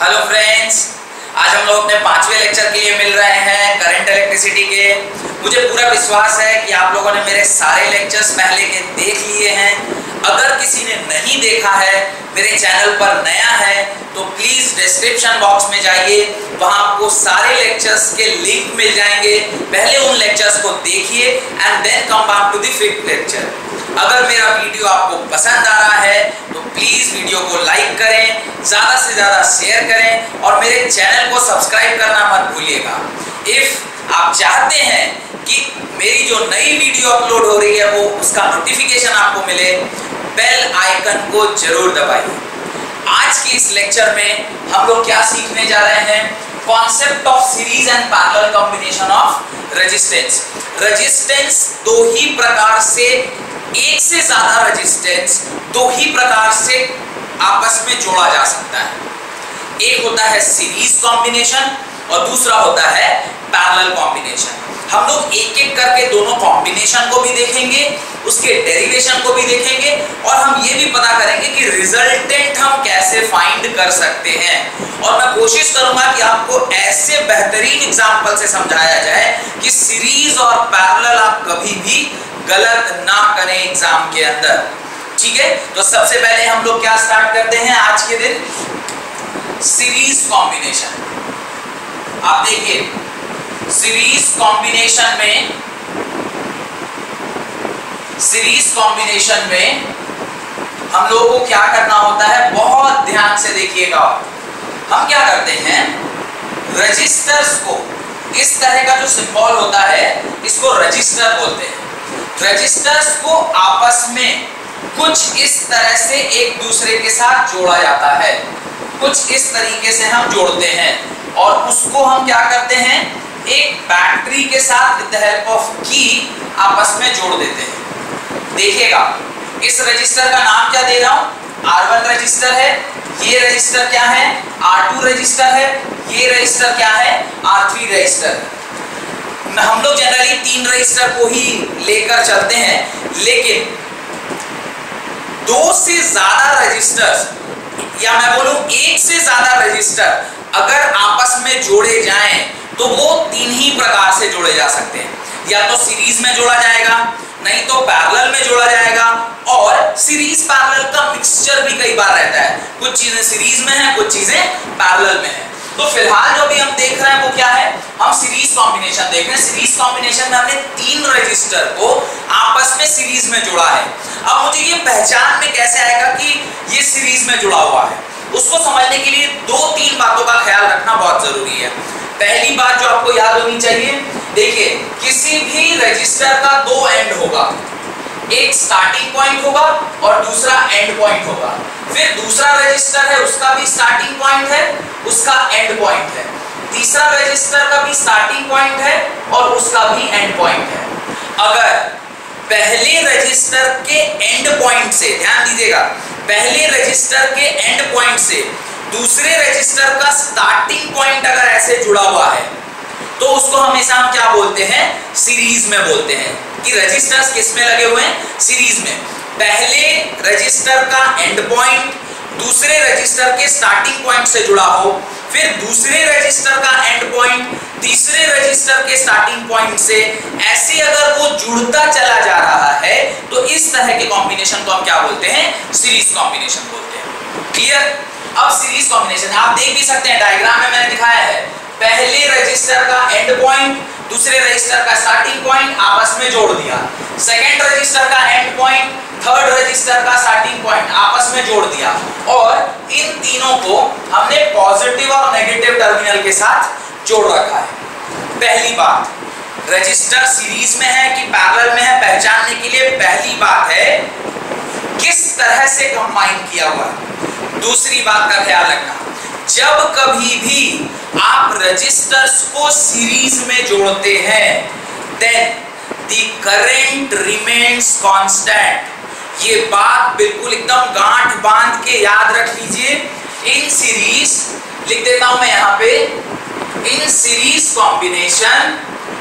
Hello friends, आज हम लोग अपने 5वें लेक्चर के लिए मिल रहे हैं करंट इलेक्ट्रिसिटी के। मुझे पूरा विश्वास है कि आप लोगों ने मेरे सारे लेक्चर्स पहले के देख लिए हैं। अगर किसी ने नहीं देखा है, मेरे चैनल पर नया है, तो प्लीज डिस्क्रिप्शन बॉक्स में जाइए, वहां आपको सारे लेक्चर्स के लिंक मिल जाएंगे। पहले उन लेक्चर्स को देखिए and then come back to the 5th lecture. अगर मेरा वीडियो आपको पसंद आ रहा है तो प्लीज वीडियो को लाइक करें, ज्यादा से ज्यादा शेयर करें और मेरे चैनल को सब्सक्राइब करना मत भूलिएगा। इफ आप चाहते हैं कि मेरी जो नई वीडियो अपलोड हो रही है वो उसका नोटिफिकेशन आपको मिले, बेल आइकन को जरूर दबाइए। आज के इस लेक्चर में हम लोग क्या सीखने जा रहे हैं? Concept of series and parallel combination of resistance. Resistance दो ही प्रकार से, एक से ज्यादा रेजिस्टेंस दो ही प्रकार से आपस में जोड़ा जा सकता है। एक होता है सीरीज कॉम्बिनेशन और दूसरा होता है पैरेलल कॉम्बिनेशन। हम लोग एक एक करके दोनों कॉम्बिनेशन को भी देखेंगे, उसके डेरिवेशन को भी देखेंगे और हम ये भी पता करेंगे कि रिजल्टेंट हम कैसे फाइंड कर सकते हैं। और मैं कोशिश करूंगा कि आपको ऐसे बेहतरीन एग्जांपल से समझाया जाए कि सीरीज और पैरेलल आप कभी भी गलत ना करें एग्जाम के अंदर। ठीक है, तो सबसे पहले हम लोग क्या स्टार्ट करते हैं आज के दिन? Series combination. आप देखिए, सीरीज कॉम्बिनेशन में हम लोगों को क्या करना होता है, बहुत ध्यान से देखिएगा। हम क्या करते हैं, रजिस्टर्स को, इस तरह का जो सिंबल होता है इसको रजिस्टर बोलते हैं। रजिस्टर्स को आपस में कुछ इस तरह से एक दूसरे के साथ जोड़ा जाता है, कुछ इस तरीके से हम जोड़ते हैं और उसको हम क्या करते हैं, एक बैटरी के साथ विद द हेल्प ऑफ की आपस में जोड़ देते हैं। देखिएगा, इस रजिस्टर का नाम क्या दे रहा हूं? R1 रजिस्टर है, ये रजिस्टर क्या है? R2 रजिस्टर है, ये रजिस्टर क्या है? R3 रजिस्टर है। हम लोग जनरली 3 रजिस्टर को ही लेकर चलते हैं, लेकिन 2 से ज्यादा रजिस्टर्स या मैं बोलूं 1 से ज्यादा रजिस्टर अगर आपस में जोड़े जाएं तो वो 3 ही प्रकार से जोड़े जा सकते हैं। या तो सीरीज में जोड़ा जाएगा, नहीं तो पैरेलल में जोड़ा जाएगा, और सीरीज पैरेलल का मिक्सचर भी कई बार रहता है। कुछ चीजें सीरीज में है, कुछ चीजें पैरेलल में है। तो फिलहाल जो भी हम देख रहे हैं वो क्या है, हम सीरीज कॉम्बिनेशन देख रहे हैं। सीरीज कॉम्बिनेशन में हमने 3 रजिस्टर को आपस में सीरीज में जोड़ा है। अब मुझे ये पहचान में कैसे आएगा कि ये सीरीज में जुड़ा हुआ है, उसको समझने के लिए 2-3 बातों का ख्याल रखना बहुत जरूरी है। पहली बात जो आपको याद होनी चाहिए, देखिए, किसी भी रजिस्टर का 2 एंड होगा, एक स्टार्टिंग पॉइंट होगा और दूसरा एंड पॉइंट होगा। फिर दूसरा रजिस्टर है, उसका भी स्टार्टिंग पॉइंट है, उसका एंड पॉइंट है। तीसरा रजिस्टर का भी स्टार्टिंग पॉइंट है और उसका भी एंड पॉइंट है। अगर पहले रजिस्टर के एंड पॉइंट से, ध्यान दीजिएगा, पहले रजिस्टर के एंड पॉइंट से दूसरे रजिस्टर का स्टार्टिंग पॉइंट अगर ऐसे जुड़ा हुआ है तो उसको हमेशा हम क्या बोलते हैं, सीरीज में बोलते हैं। कि रजिस्टर्स किस में लगे हुए हैं? सीरीज में। पहले रजिस्टर का एंड पॉइंट दूसरे रजिस्टर के स्टार्टिंग पॉइंट से जुड़ा हो, फिर दूसरे रजिस्टर का एंड पॉइंट तीसरे रजिस्टर के स्टार्टिंग पॉइंट से, ऐसे अगर वो जुड़ता चला जा रहा है तो इस तरह के कॉम्बिनेशन को हम क्या बोलते हैं? सीरीज कॉम्बिनेशन बोलते हैं। क्लियर? अब सीरीज कॉम्बिनेशन आप देख भी सकते हैं, डायग्राम में मैंने दिखाया है। पहले रजिस्टर का एंड पॉइंट दूसरे रजिस्टर का स्टार्टिंग पॉइंट आपस में जोड़ दिया, सेकंड रजिस्टर का एंड पॉइंट थर्ड रजिस्टर का स्टार्टिंग पॉइंट आपस में जोड़ दिया, और इन तीनों को हमने पॉजिटिव और नेगेटिव टर्मिनल के साथ जोड़ रखा है। पहली बात, रजिस्टर सीरीज में है कि पैरेलल में है, पहचानने के लिए पहली बात है किस तरह से कंबाइन किया हुआ है। दूसरी बात का ख्याल रखना, जब कभी भी आप रजिस्टर्स को सीरीज में जोड़ते हैं then the current remains constant. ये बात बिल्कुल एकदम गांठ बांध के याद रख लीजिए। इन सीरीज, लिख देता हूं मैं यहां पे, in series combination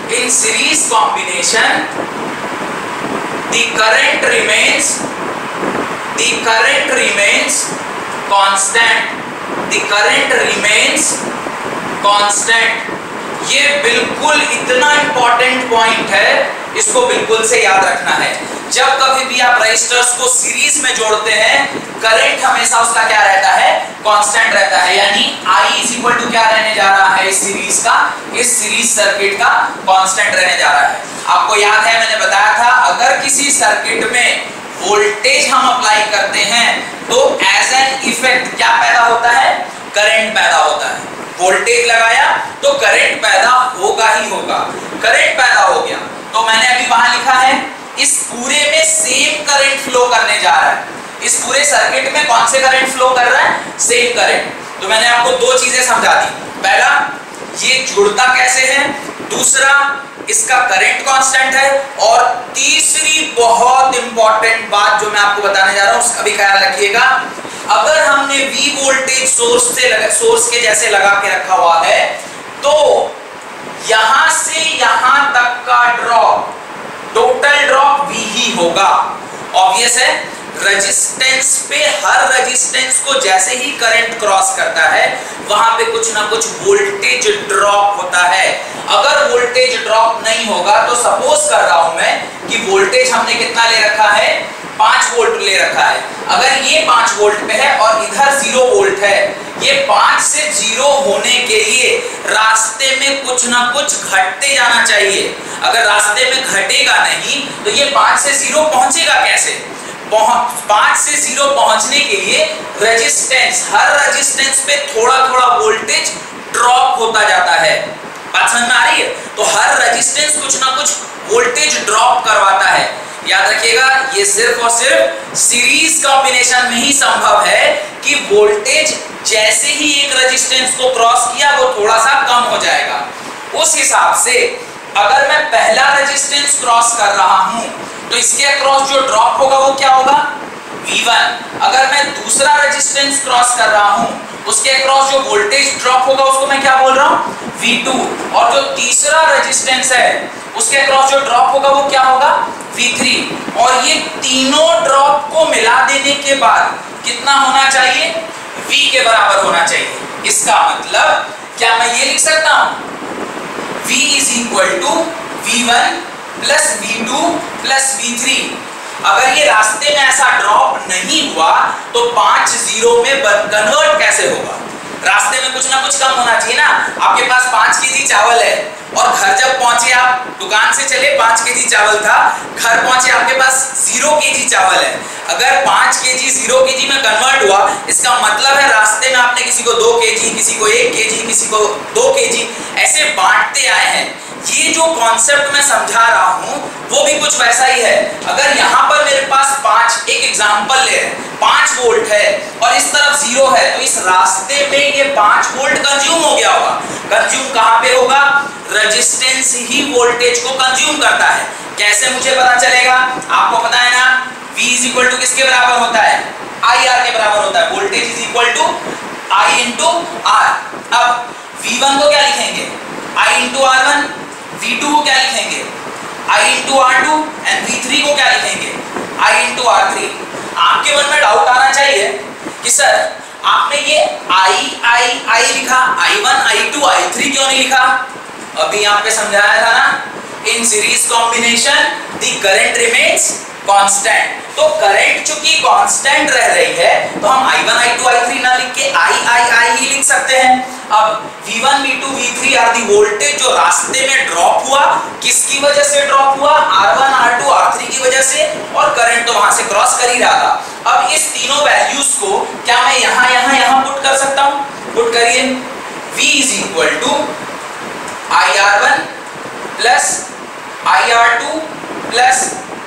the current remains constant. The current remains constant. ये बिल्कुल इतना इंपॉर्टेंट पॉइंट है, इसको बिल्कुल से याद रखना है। जब कभी भी आप रजिस्टर्स को सीरीज में जोड़ते हैं, करंट हमेशा उसका क्या रहता है, कांस्टेंट रहता है। यानी I इज इक्वल टू क्या रहने जा रहा है, इस सीरीज का, इस सीरीज सर्किट का कांस्टेंट रहने जा रहा है। आपको याद है मैंने बताया था, अगर किसी सर्किट में वोल्टेज हम अप्लाई करते हैं तो एज एन इफेक्ट क्या पैदा होता है, करंट पैदा होता है। वोल्टेज लगाया तो करंट पैदा होगा ही होगा। करंट पैदा हो गया तो मैंने अभी वहां लिखा है इस पूरे में सेम करंट फ्लो करने जा रहा है। इस पूरे सर्किट में कौन से करंट फ्लो कर रहा है, सेम करंट। तो मैंने आपको दो चीजें समझा दी, पहला ये जुड़ता कैसे है, दूसरा इसका करंट कांस्टेंट है, और तीसरी बहुत इंपॉर्टेंट बात जो मैं आपको बताने जा रहा हूं उसका भी ख्याल रखिएगा। अगर हमने V वोल्टेज सोर्स के जैसे लगा के रखा हुआ है तो यहां से यहां तक का ड्रॉप, टोटल ड्रॉप V ही होगा। ऑब्वियस है, रेजिस्टेंस पे हर रेजिस्टेंस को जैसे ही करंट क्रॉस करता है वहां पे कुछ ना कुछ वोल्टेज ड्रॉप होता है। अगर वोल्टेज ड्रॉप नहीं होगा तो सपोज कर रहा हूं मैं कि वोल्टेज हमने कितना ले रखा है, 5 वोल्ट ले रखा है। अगर ये 5 वोल्ट पे है और इधर 0 वोल्ट है, ये 5 से 0 होने के लिए रास्ते में कुछ ना कुछ घटते जाना चाहिए। अगर रास्ते में घटेगा नहीं तो ये 5 से 0 पहुंचेगा कैसे? 5 से 0 पहुंचने के लिए रेजिस्टेंस, हर रेजिस्टेंस पे थोड़ा थोड़ा वोल्टेज ड्रॉप होता जाता है। बात समझ में आ रही है? तो हर रेजिस्टेंस कुछ ना कुछ वोल्टेज ड्रॉप करवाता है। याद रखिएगा, ये सिर्फ और सिर्फ सीरीज कॉम्बिनेशन में ही संभव है कि वोल्टेज जैसे ही एक रेजिस्टेंस को क्रॉस किया वो थोड़ा सा कम हो जाएगा। उस हिसाब से अगर मैं पहला रेजिस्टेंस क्रॉस कर रहा हूं तो इसके अक्रॉस जो ड्रॉप होगा वो क्या होगा, V1। अगर मैं दूसरा रेजिस्टेंस क्रॉस कर रहा हूं उसके अक्रॉस जो वोल्टेज ड्रॉप होगा उसको मैं क्या बोल रहा हूं, V2। और जो तीसरा रेजिस्टेंस है उसके अक्रॉस जो ड्रॉप होगा वो क्या होगा, V3। और ये तीनों ड्रॉप को मिला देने के बाद कितना होना चाहिए, V के बराबर होना चाहिए। इसका मतलब क्या मैं ये लिख सकता हूं, V is equal to V1 plus V2 plus V3। अगर ये रास्ते में ऐसा ड्रॉप नहीं हुआ तो 5 0 में कन्वर्ट कैसे होगा? रास्ते में कुछ ना कुछ कम होना चाहिए ना। आपके पास 5 केजी चावल है और घर जब पहुंचे, आप दुकान से चले 5 केजी चावल था, घर पहुंचे आपके पास 0 केजी चावल है। अगर 5 केजी 0 केजी में कन्वर्ट हुआ, इसका मतलब है रास्ते में आपने किसी को 2 केजी, किसी को 1 केजी, किसी को 2 केजी ऐसे बांटते आए हैं। ये जो कॉन्सेप्ट मैं समझा रहा हूं वो भी कुछ वैसा ही है। अगर यहां पर मेरे पास 5, एक एग्जांपल ले रहे हैं, 5 वोल्ट है और इस तरफ 0 है, तो इस रास्ते में ये 5 वोल्ट कंज्यूम हो गया होगा। कंज्यूम कहां पे होगा, रेजिस्टेंस ही वोल्टेज को कंज्यूम करता है। कैसे मुझे पता चलेगा? आपको पता है ना, V इज इक्वल टू किसके बराबर होता है, IR के बराबर होता है। Voltage is equal to I into R। अब V1 को क्या लिखेंगे, I इंटू R1, V2 को क्या लिखेंगे, I into R2, and V3 को क्या लिखेंगे, I इंटू R3। आपके मन में डाउट आना चाहिए कि सर आपने ये I लिखा, I1, I2, I3 क्यों नहीं लिखा? अभी यहाँ पे समझाया था ना, in series combination the current remains constant. तो करंट चूंकि कांस्टेंट रह रही है तो हम I1, I2, I3 ना लिख के I ही लिख सकते हैं। अब V1, V2, V3 are the voltage जो रास्ते में ड्रॉप हुआ, किसकी वजह से ड्रॉप हुआ, R1, R2, R3 की वजह से, और करंट तो वहां से क्रॉस कर ही रहा था। अब इस तीनों वैल्यूज को क्या मैं यहां पुट कर सकता हूं? पुट करिए। V is equal to IR1 plus IR2 plus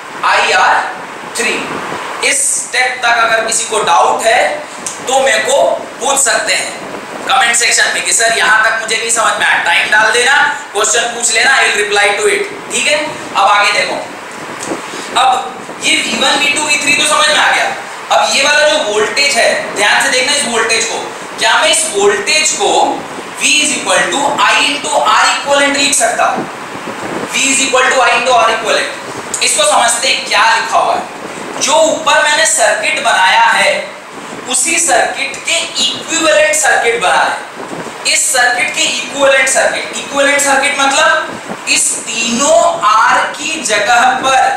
IR3। इस स्टेप तक अगर किसी को डाउट है तो मेरे को पूछ सकते हैं कमेंट सेक्शन में कि सर यहां तक मुझे नहीं समझ में आया। टाइम डाल देना, क्वेश्चन पूछ लेना, I will reply to it. ठीक है, अब आगे देखो। अब ये V1, V2, V3 तो समझ में आ गया। अब ये वाला जो वोल्टेज है, ध्यान से देखना इस वोल्टेज को। क्या मैं इस वोल्टेज को V is equal to I into R equivalent लिख सकता हूं? V is equal to I into R equivalent. इसको समझते क्या लिखा हुआ है। जो ऊपर मैंने सर्किट बनाया है उसी सर्किट के इक्विवेलेंट सर्किट बना रहे। इस सर्किट के इक्विवेलेंट सर्किट मतलब इस तीनों R की जगह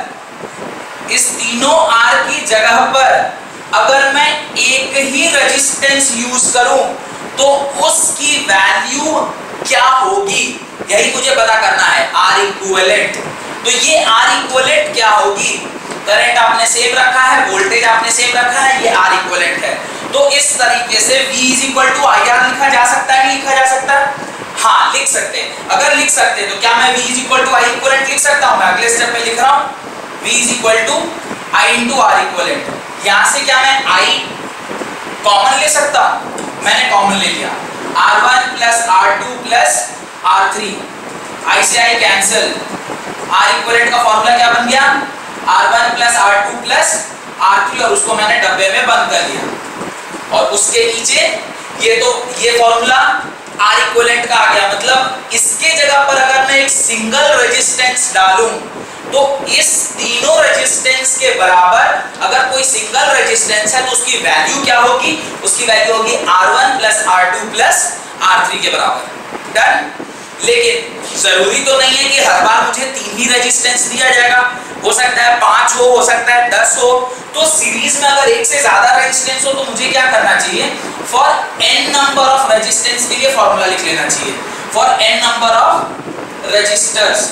पर अगर मैं एक ही रेजिस्टेंस यूज करूं तो उसकी वैल्यू क्या होगी, यही मुझे पता करना है। R इक्विवेलेंट, तो ये R इक्विवेलेंट क्या होगी? करंट आपने सेम रखा है, वोल्टेज आपने सेम रखा है, ये R इक्विवेलेंट है। तो इस तरीके से V IR लिखा जा सकता है, नहीं लिखा जा सकता? हाँ, लिख सकते हैं। अगर लिख सकते हैं तो क्या मैं V I इक्विवेलेंट लिख सकता हूं? मैं अगले स्टेप में लिख रहा हूं V I into R equivalent. यहां से क्या मैं I कॉमन ले सकता हूं? मैंने कॉमन ले लिया, R1 plus R2 plus R3, I से I कैंसिल, R इक्विवेलेंट का फॉर्मूला क्या बन गया? R1 plus R2 plus R3, और उसको मैंने डब्बे में बंद कर दिया। और उसके नीचे ये फॉर्मूला R इक्विवेलेंट का आ गया। मतलब इसके जगह पर अगर मैं एक सिंगल रेजिस्टेंस डालूं तो इस तीनों रेजिस्टेंस के बराबर अगर कोई सिंगल रेजिस्टेंस है तो उसकी वैल्यू क्या होगी? उसकी वैल्यू होगी R1 plus R2 plus R3 के बराबर। डन। लेकिन जरूरी तो नहीं है कि हर बार मुझे 3 ही रेजिस्टेंस दिया जाएगा, हो सकता है 5 हो सकता है 10 हो। तो सीरीज में अगर एक से ज्यादा रेजिस्टेंस हो तो मुझे क्या करना चाहिए? For n number of resistance के लिए फॉर्मूला लिख लेना चाहिए। For n number of resistors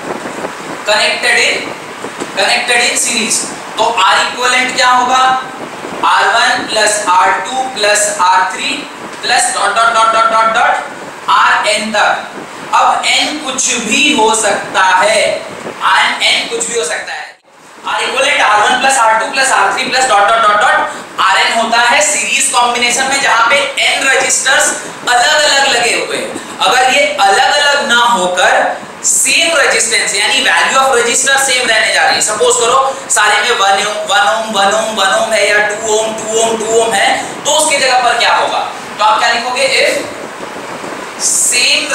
connected in series, तो R इक्विवेलेंट क्या होगा? R1 plus R2 plus R3 plus dot dot dot dot dot dot Rn तक। अब n कुछ भी हो सकता है, n कुछ भी हो सकता है। R equivalent R1 plus R2 plus R3 plus dot dot dot dot Rn होता है सीरीज कॉम्बिनेशन में जहां पे n रजिस्टर्स अलग अलग लगे हुए हैं। अगर ये अलग अलग ना होकर सेम रेजिस्टेंस यानी वैल्यू ऑफ रजिस्टर सेम रहने जा रही है, सपोज करो सारे में 1 ओम है या 2 ओम है, तो उसके जगह पर क्या होगा? तो आप क्या लिखोगे? If same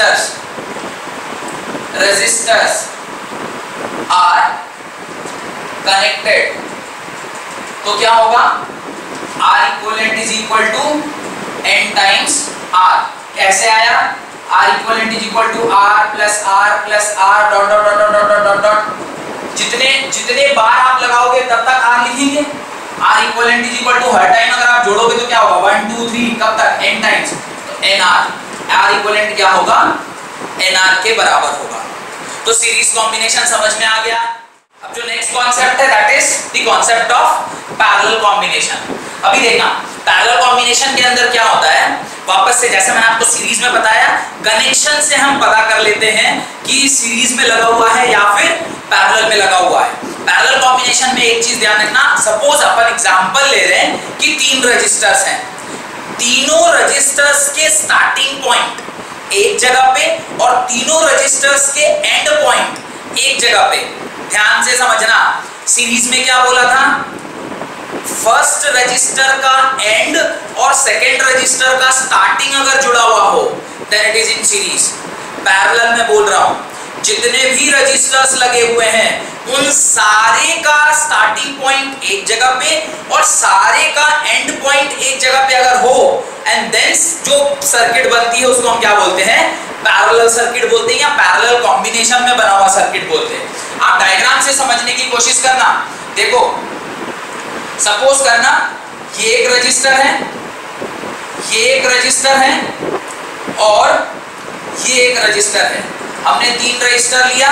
resistors are connected, तो क्या होगा? R equivalent is equal to n times R। कैसे आया? R equivalent is equal to R plus R dot dot dot dot dot dot dot। जितने बार आप लगाओगे तब तक R लिखेंगे। R equivalent is equal to हर टाइम अगर आप जोड़ोगे तो क्या होगा? 1 2 3 कब तक? n टाइम्स, तो nr। R इक्विवेलेंट क्या होगा? nr के बराबर होगा। तो सीरीज कॉम्बिनेशन समझ में आ गया। अब जो नेक्स्ट कॉन्सेप्ट है that is the concept of parallel combination. अभी देखना पैरेलल कॉम्बिनेशन के अंदर क्या होता है। वापस से जैसे मैंने आपको सीरीज में बताया, कनेक्शन से हम पता कर लेते हैं कि सीरीज में लगा हुआ है या फिर पैरेलल में लगा हुआ है। पैरेलल कॉम्बिनेशन में एक चीज ध्यान रखना, सपोज अपन एग्जांपल ले रहे हैं कि 3 रजिस्टर्स हैं, तीनों रजिस्टर्स के स्टार्टिंग पॉइंट एक जगह पे और तीनों रजिस्टर्स के एंड पॉइंट एक जगह पे। ध्यान से समझना, सीरीज में क्या बोला था? फर्स्ट रजिस्टर का एंड और सेकेंड रजिस्टर का स्टार्टिंग अगर जुड़ा हुआ हो then it is in series. Parallel में बोल रहा हूं, जितने भी रजिस्टर्स लगे हुए हैं उन सारे का स्टार्टिंग पॉइंट एक जगह पे और सारे का एंड पॉइंट एक जगह पे अगर हो एंड देन जो सर्किट बनती है उसको हम क्या बोलते हैं? पैरेलल सर्किट बोलते हैं या पैरेलल कॉम्बिनेशन में बना हुआ सर्किट बोलते हैं। आप डायग्राम से समझने की कोशिश करना। देखो सपोज करना ये एक रजिस्टर है, ये एक रजिस्टर है और ये एक रजिस्टर है। हमने 3 रजिस्टर लिया,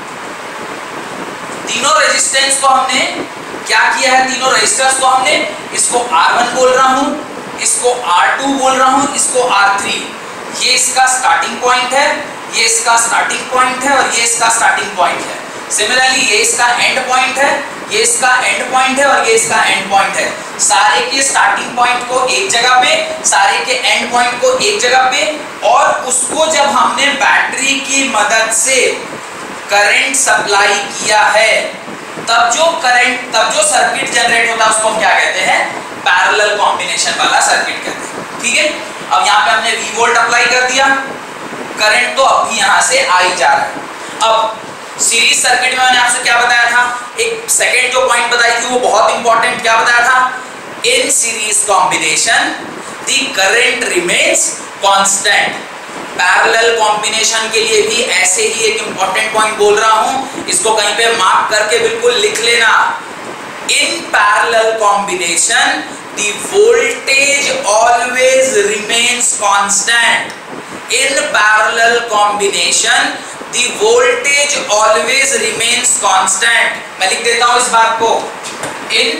तीनों रेजिस्टेंस को हमने क्या किया है? तीनों रेजिस्टर्स को हमने, इसको R1 बोल रहा हूं, इसको R2 बोल रहा हूं, इसको R3। ये इसका स्टार्टिंग पॉइंट है, ये इसका स्टार्टिंग पॉइंट है और ये इसका स्टार्टिंग पॉइंट है। सिमिलरली ये इसका एंड पॉइंट है, ये इसका एंड पॉइंट है और ये इसका एंड पॉइंट है। सारे के स्टार्टिंग पॉइंट को एक जगह पे, सारे के एंड पॉइंट को एक जगह पे, और उसको जब हमने बैटरी की मदद से करंट सप्लाई किया है तब जो सर्किट जनरेट होता है उसको हम क्या कहते हैं? पैरेलल कॉम्बिनेशन वाला सर्किट कहते हैं। ठीक है, अब यहाँ पे हमने V वोल्ट अप्लाई कर दिया, करंट तो अभी यहाँ से आ ही जा रहा है। अब सीरीज सर्किट में मैंने आपसे क्या बताया था? एक सेकेंड जो पॉइंट बताई थी वो बहुत इंपॉर्टेंट, क्या बताया था? In series combination the current remains constant. Parallel combination के लिए भी ऐसे ही एक इंपॉर्टेंट पॉइंट बोल रहा हूं, इसको कहीं पे मार्क करके बिल्कुल लिख लेना। In parallel combination the voltage always remains constant. In parallel combination the voltage always remains constant. मैं लिख देता हूं इस बात को, in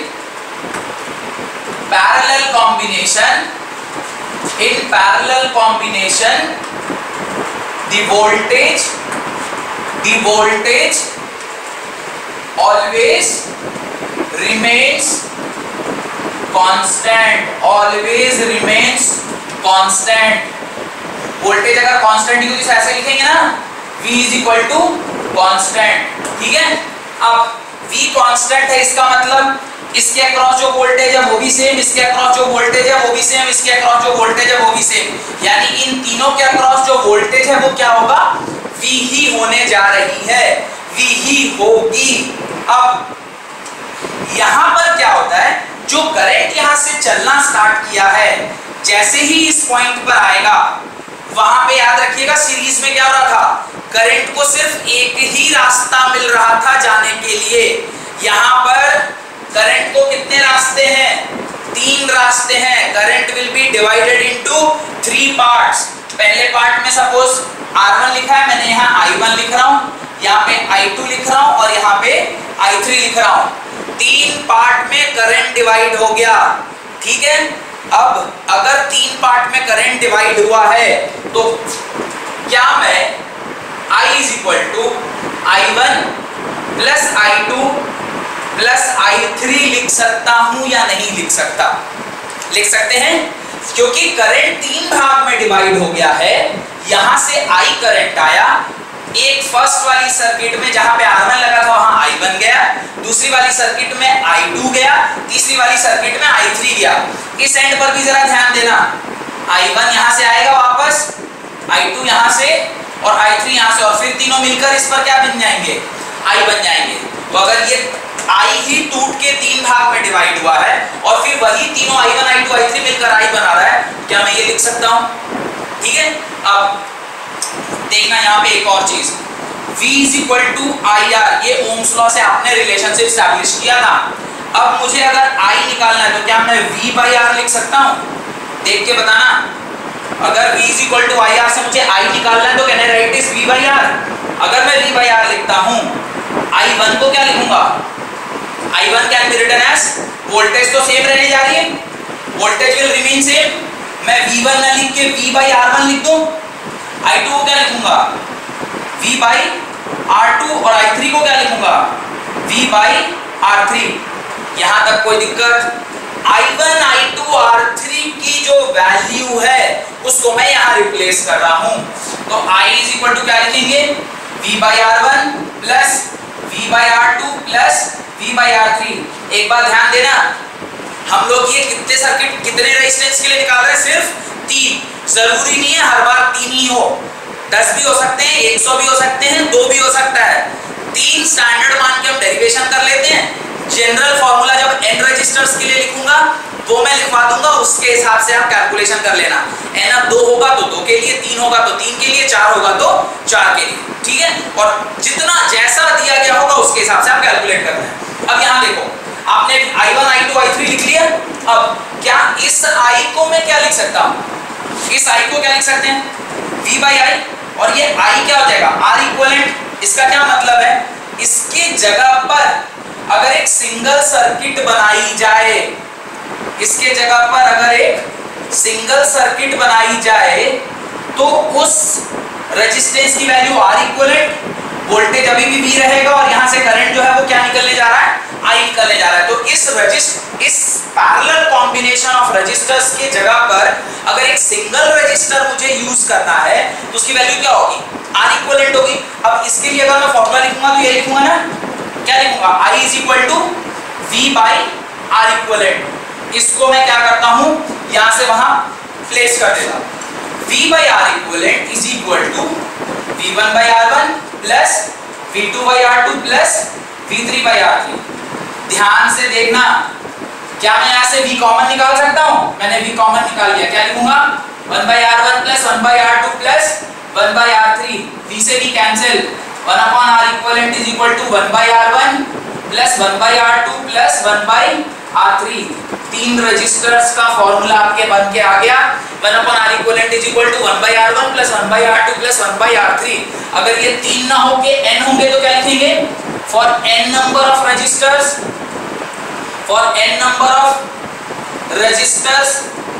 parallel combination, in parallel combination the voltage always remains constant, always remains constant। Voltage अगर constant ही हो तो ऐसे लिखेंगे ना, V is equal to constant, ठीक है। अब V कांस्टेंट है, इसका मतलब इसके अक्रॉस जो वोल्टेज है वो भी सेम, इसके अक्रॉस जो वोल्टेज है वो भी सेम, इसके अक्रॉस जो वोल्टेज है वो भी सेम। यानी इन तीनों के अक्रॉस जो वोल्टेज है वो क्या होगा, V ही होने जा रही है, V ही होगी। अब यहां पर क्या होता है, जो करंट यहां से चलना स्टार्ट किया है, जैसे ही इस पॉइंट पर आएगा, वहां पे याद रखिएगा सीरीज में क्या हो रहा था, करंट को सिर्फ एक ही रास्ता मिल रहा था जाने के लिए। यहां पर करंट को कितने रास्ते हैं, 3 रास्ते हैं। Current will be divided into 3 parts. पहले पार्ट में सपोज R1 लिखा है, मैंने यहाँ I1 लिख रहा हूँ, यहाँ पे I2 लिख रहा हूँ और यहाँ पे I3 लिख रहा हूँ। 3 पार्ट में करंट डिवाइड हो गया, ठीक है। अब अगर 3 पार्ट में करंट डिवाइड हुआ है तो क्या मैं I is equal to I1 plus I2 plus I3 लिख सकता हूं या नहीं लिख सकता? लिख सकते हैं, क्योंकि करंट 3 भाग में डिवाइड हो गया है। यहां से I करंट आया, एक फर्स्ट वाली सर्किट में जहां पे R1 लगा था वहां I1 गया, दूसरी वाली सर्किट में I2 गया, तीसरी वाली सर्किट में I3 गया। इस एंड पर भी जरा ध्यान देना, I1 यहां से आएगा वापस, I2 यहां से और I3 यहां से, और फिर तीनों मिलकर इस पर क्या बन जाएंगे, I बन जाएंगे। तो अगर ये I ही टूट के 3 भाग में डिवाइड हुआ है और फिर वही तीनों I1, I2, I3 मिलकर I बना रहा है, क्या मैं ये लिख सकता हूं? ठीक है। अब देखना यहाँ पे एक और चीज, V is equal to IR, ये ओम्स लॉ से आपने रिलेशनशिप स्टैब्लिश किया था। अब मुझे अगर I निकालना है तो क्या मैं V by R लिख सकता हूँ? देख के बताना। अगर V is equal to IR से मुझे I निकालना है तो can I write this V by R? अगर मैं V by R लिखता हूँ, I1 को क्या लिखूंगा? I1 can be written as, voltage तो सेम रहने जा रही है, वोल्टेज विल रिमेन सेम। मैं V1 ना लिख के V by R1 लिख दूं। I2 को क्या लिखूंगा? V by R2, और I3 को क्या लिखूंगा? V by R3। यहां तक कोई दिक्कत? I1, I2, R3 की जो वैल्यू है उसको मैं यहां रिप्लेस कर रहा हूं। तो I इज इक्वल टू क्या लिखेंगे? V by R1 plus V by R2 plus V by R3। एक बात ध्यान देना, हम लोग ये कितने सर्किट कितने रेजिस्टेंस के लिए निकाल रहे हैं? सिर्फ 3। जरूरी नहीं है हर बार 3 ही हो, 10 भी हो सकते हैं, 100 भी हो सकते हैं, 2 भी हो सकता है। 3 स्टैंडर्ड मान के हम डेरिवेशन कर लेते हैं। जनरल फॉर्मूला जब n रजिस्टर्स के लिए लिखूंगा वो मैं लिखवा दूंगा, उसके हिसाब से आप कैलकुलेशन कर लेना। n अब 2 होगा तो 2 के लिए, 3 होगा तो 3 के लिए, 4 होगा तो 4 के लिए, ठीक है। और जितना जैसा दिया गया होगा उसके हिसाब से आप कैलकुलेट करना है। अब यहाँ देखो, आपने I1, I2, I3 लिख लिया। अब क्या इस I को मैं क्या लिख सकता हूँ? इस I को क्या लिख सकते हैं? V by I, और ये I क्या हो जाएगा? R equivalent. इसका क्या मतलब है? इसके जगह पर अगर एक सिंगल सर्किट बनाई जाए, इसके जगह पर अगर एक सिंगल सर्किट बनाई जाए तो उस रेजिस्टेंस की वैल्यू R इक्विवेलेंट, वोल्टेज अभी भी V रहेगा और यहां से करंट जो है वो क्या निकलने जा रहा है? I निकलने जा रहा है। तो इस पैरेलल कॉम्बिनेशन ऑफ रजिस्टर्स के जगह पर अगर एक सिंगल रजिस्टर मुझे यूज करना है तो उसकी वैल्यू क्या होगी? R इक्विवेलेंट होगी। अब इसके लिए अगर मैं फॉर्मूला लिखूंगा तो ये लिखूंगा ना, क्या लिखूंगा? I is equal to V by R equivalent. इसको मैं क्या करता हूं, यहां से वहां प्लेस कर देता हूं। V by R equivalent is equal to V1 by R1 plus V2 by R2 plus V3 by R3। ध्यान से देखना, क्या मैं यहाँ से v कॉमन निकाल सकता हूँ? मैंने v कॉमन निकाल लिया, क्या लिखूंगा 1/r1 plus 1/r2 plus 1/r3, v से v cancel, 1/r equivalent is equal to 1/r1 plus 1/r2 plus 1/r3। तीन रजिस्टर्स का फॉर्मूला आपके बन के आ गया 1/r equivalent is equal to 1/r1 plus 1/r2 plus 1/r3। अगर ये तीन ना होके n होंगे तो क्या लिखेंगे? For n number of resistors, for n number of resistors,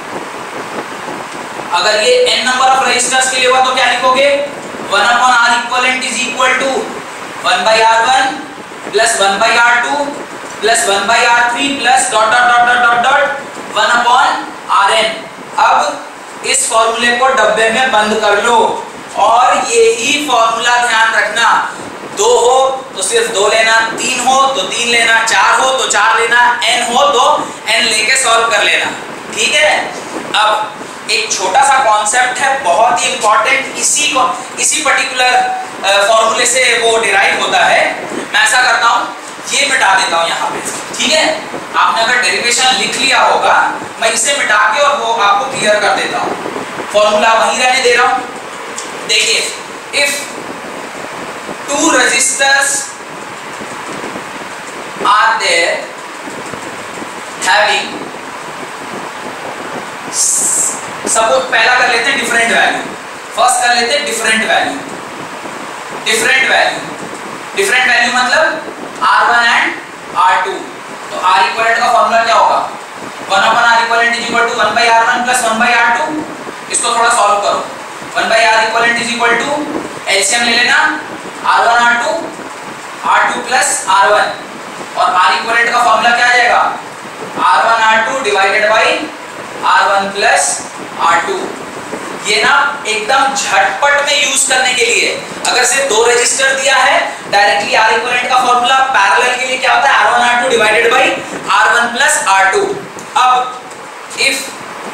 अगर ये n नंबर ऑफ रजिस्टर्स के लिए हुआ तो क्या लिखोगे? 1/r equivalent is equal to 1/r1 plus 1/r2 plus 1/r3 plus dot dot dot dot dot dot 1/rn। अब इस फॉर्मूले को डब्बे में बंद कर लो और यही फॉर्मूला ध्यान रखना, 2 हो तो सिर्फ 2 लेना, 3 हो तो 3 लेना, 4 हो तो 4 लेना, n हो तो n लेके सॉल्व कर लेना, ठीक है। अब एक छोटा सा कॉन्सेप्ट है बहुत ही इंपॉर्टेंट, इसी पर्टिकुलर फॉर्मूले से वो डिराइव होता है। मैं ऐसा करता हूँ, ये मिटा देता हूँ यहाँ पे, ठीक है। आपने अगर डेरिवेशन लिख लिया होगा, मैं इसे मिटा के और वो आपको क्लियर कर देता हूँ, फॉर्मूला वहीं रहने दे रहा हूँ। देखिए, if 2 resistors are there having, suppose पहला कर लेते हैं डिफरेंट वैल्यू, फर्स्ट कर लेते हैं डिफरेंट वैल्यू। डिफरेंट वैल्यू मतलब R1 एंड R2। तो R इक्विवेलेंट का फॉर्मूला क्या होगा? 1/R equivalent is equal to 1/R1 plus 1/R2। इसको थोड़ा सॉल्व करो। 1/R equivalent is equal to LCM ले लेना, R1 R2 प्लस R1, और R इक्विवेलेंट का फॉर्मूला क्या आ जाएगा? R1 R2 divided by R1 plus R2। ये ना एकदम झटपट में यूज करने के लिए, अगर सिर्फ 2 रजिस्टर दिया है, डायरेक्टली R इक्विवेलेंट का फॉर्मूला पैरेलल के लिए क्या होता है? R1 R2 divided by R1 plus R2। अब if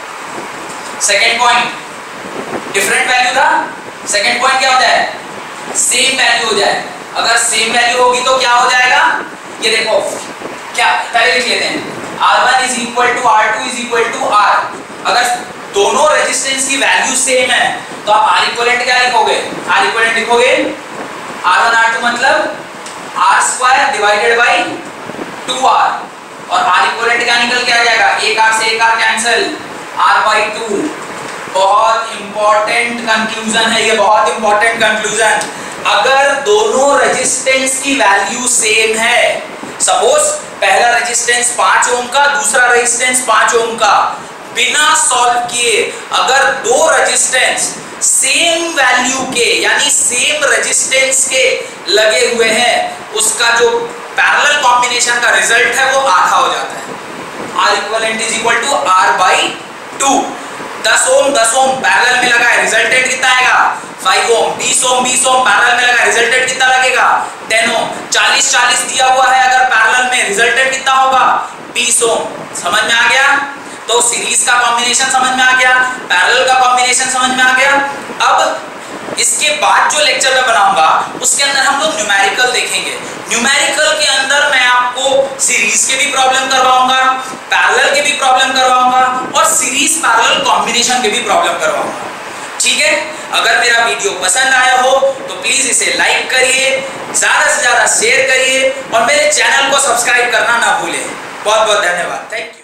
second point different value था, सेकेंड पॉइंट क्या हो जाए? सेम वैल्यू हो जाए। अगर सेम वैल्यू होगी तो क्या हो जाएगा? ये देखो, क्या पहले लिख लेते हैं, R1 is equal to R2 is equal to R। अगर दोनों रेजिस्टेंस की वैल्यू सेम है तो आप R इक्विवेलेंट क्या लिखोगे? R इक्विवेलेंट लिखोगे R1 R2 मतलब R square divided by 2R, और R इक्विवेलेंट क्या निकल के आ जाएगा? एक R से एक R कैंसिल, R/2। बहुत इंपॉर्टेंट कंक्लूजन है ये, बहुत इंपॉर्टेंट कंक्लूजन। अगर दोनों रेजिस्टेंस की वैल्यू सेम है, सपोज पहला रेजिस्टेंस 5 ओम का, दूसरा रेजिस्टेंस 5 ओम का, बिना सॉल्व किए अगर 2 रेजिस्टेंस सेम वैल्यू के यानी सेम रेजिस्टेंस के लगे हुए हैं, उसका जो पैरेलल कॉम्बिनेशन का रिजल्ट है वो आधा हो जाता है। R equivalent is equal to R/2। 10 ohm parallel में लगा है, रिजल्टेंट कितना आएगा? 5 ओम। 20 ओम पैरेलल में लगा है, रिजल्टेंट कितना लगेगा? 10 ओम। 40 दिया हुआ है अगर पैरेलल में, रिजल्टेंट कितना होगा? 20 ओम। समझ में आ गया? तो सीरीज का कॉम्बिनेशन समझ में आ गया, पैरेलल का कॉम्बिनेशन समझ में आ गया। अब इसके बाद जो लेक्चर में बनाऊंगा उसके अंदर हम लोग न्यूमेरिकल देखेंगे। न्यूमेरिकल के अंदर मैं आपको सीरीज के भी प्रॉब्लम करवाऊंगा, पैरेलल के भी प्रॉब्लम करवाऊंगा, और सीरीज पैरेलल कॉम्बिनेशन के भी प्रॉब्लम करवाऊंगा, ठीक है। अगर मेरा वीडियो पसंद आया हो तो प्लीज इसे लाइक करिए, ज्यादा से ज्यादा शेयर करिए, और मेरे चैनल को सब्सक्राइब करना ना भूलें। बहुत बहुत धन्यवाद, थैंक यू।